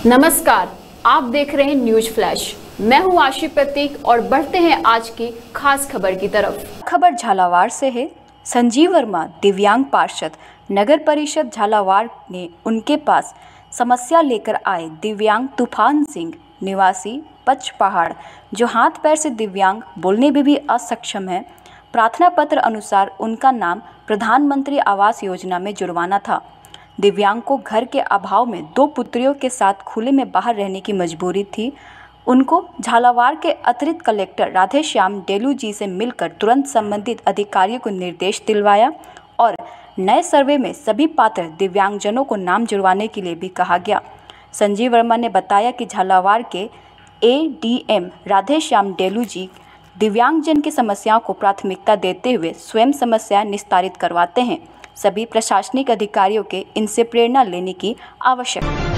नमस्कार, आप देख रहे हैं न्यूज फ्लैश। मैं हूं आशी प्रतीक और बढ़ते हैं आज की खास खबर की तरफ। खबर झालावाड़ से है। संजीव वर्मा दिव्यांग पार्षद नगर परिषद झालावाड़ ने उनके पास समस्या लेकर आए दिव्यांग तूफान सिंह निवासी पचपहाड़, जो हाथ पैर से दिव्यांग, बोलने में भी असक्षम है। प्रार्थना पत्र अनुसार उनका नाम प्रधानमंत्री आवास योजना में जुड़वाना था। दिव्यांग को घर के अभाव में 2 पुत्रियों के साथ खुले में बाहर रहने की मजबूरी थी। उनको झालावाड़ के अतिरिक्त कलेक्टर राधेश्याम डेलू जी से मिलकर तुरंत संबंधित अधिकारियों को निर्देश दिलवाया और नए सर्वे में सभी पात्र दिव्यांगजनों को नाम जुड़वाने के लिए भी कहा गया। संजीव वर्मा ने बताया कि झालावाड़ के ADM राधेश्याम डेलू जी दिव्यांगजन की समस्याओं को प्राथमिकता देते हुए स्वयं समस्या निस्तारित करवाते हैं। सभी प्रशासनिक अधिकारियों के इनसे प्रेरणा लेने की आवश्यकता है।